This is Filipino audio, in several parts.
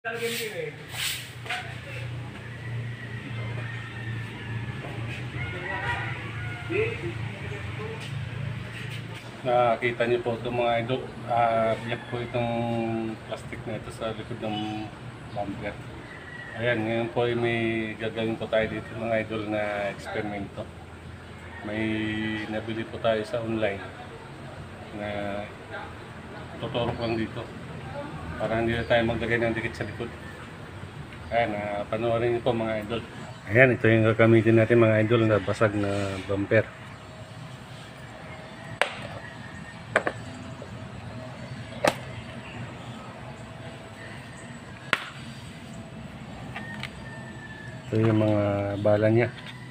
Nakita niyo po itong mga idol, biyak po itong plastic na ito sa likod ng bumper. Ayan, ngayon po ay may gagawin po tayo dito mga idol na eksperimento. May nabili po tayo sa online na tuturok lang dito para hindi na tayo maglagay ng dikit sa likod. Ayan, panoorin niyo po mga idol. Ayan, ito yung gagamitin natin mga idol na basag na bumper. Ito yung mga bala niya.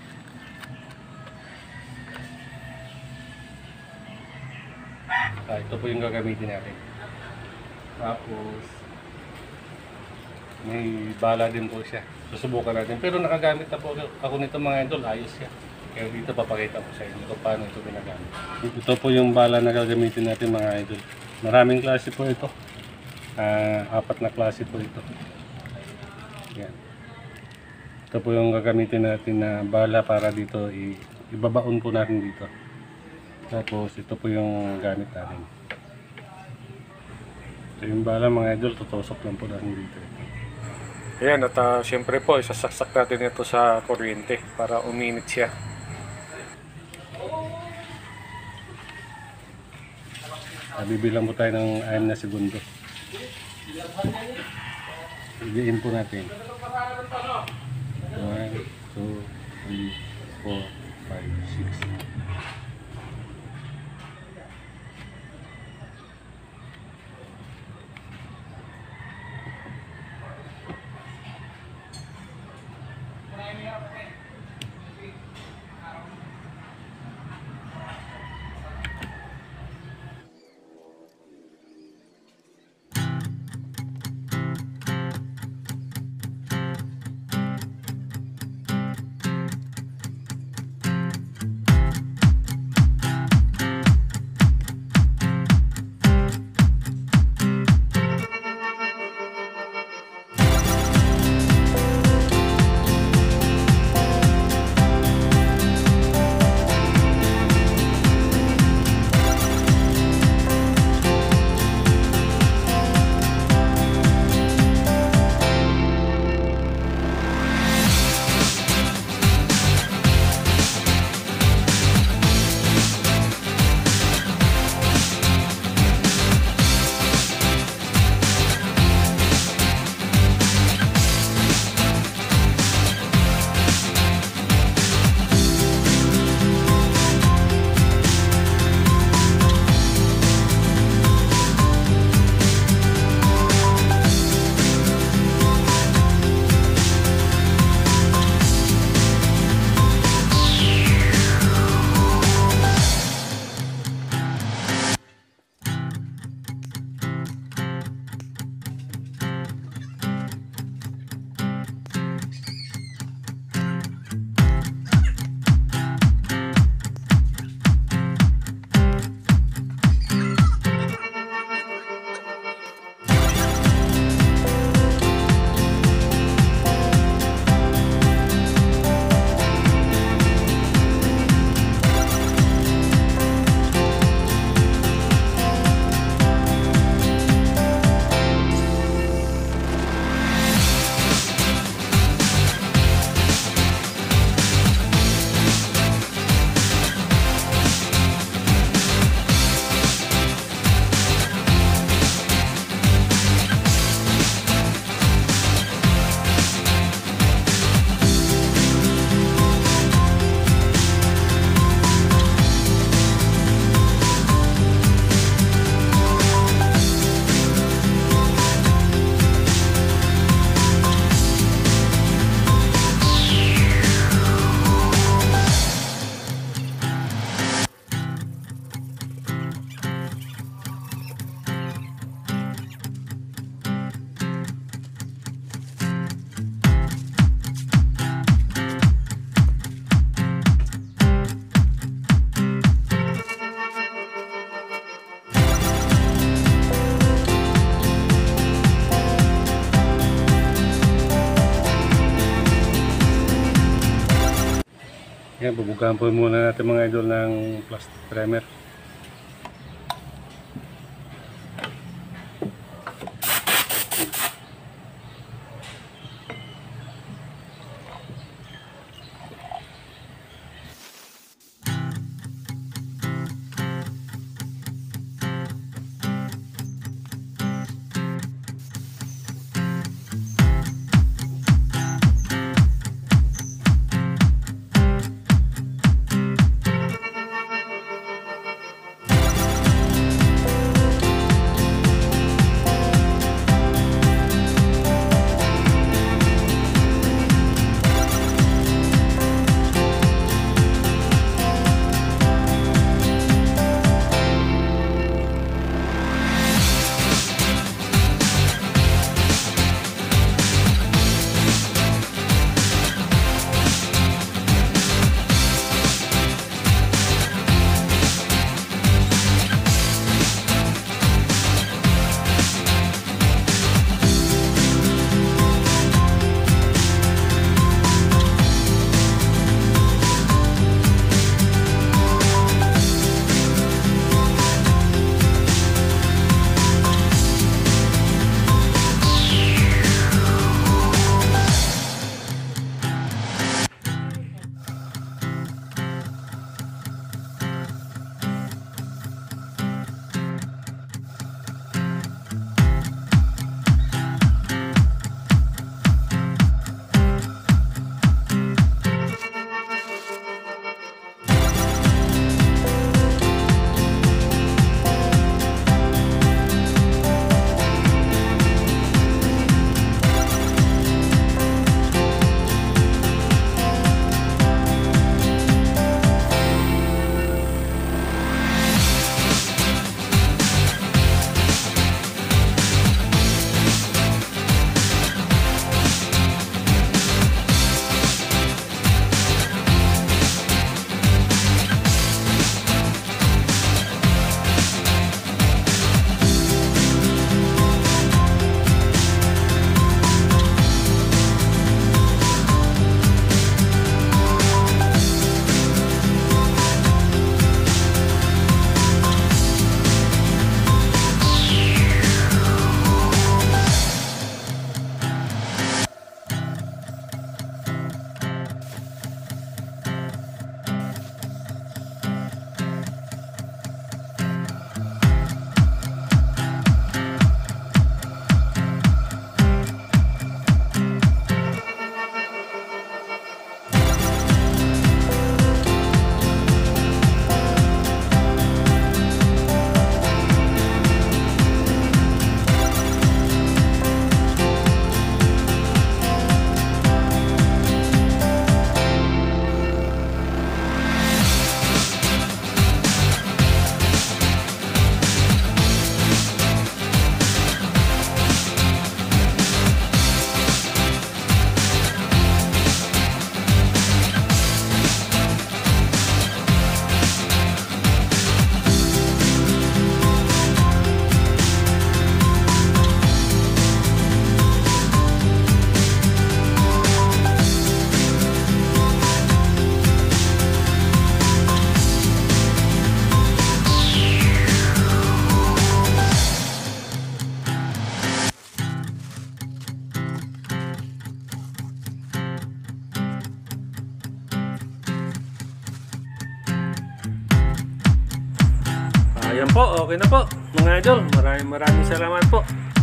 Ito po yung gagamitin natin. Tapos may bala din po siya. Susubukan natin. Pero nakagamit na po ako nito mga idol. Ayos siya. Kaya dito papakita ko sa inyo kung paano ito ginagamit. Ito po yung bala na gagamitin natin mga idol. Maraming klase po ito. 4 na klase po ito. Yan. Ito po yung gagamitin natin na bala para dito. Ibabaon po natin dito. Tapos ito po yung gamit natin. Ito yung bala mga idol. Tutusok lang po natin dito. Ayan, at syempre po isasaksak natin ito sa kuryente para uminit siya. Bibilang po tayo ng 6 na segundo. Igiin po natin. 1, 2, 3, 4, 5, 6. Yan, bubugahan po muna natin mga idol ng plastic primer. Ayan po, okay na po mga idol. Maraming salamat po.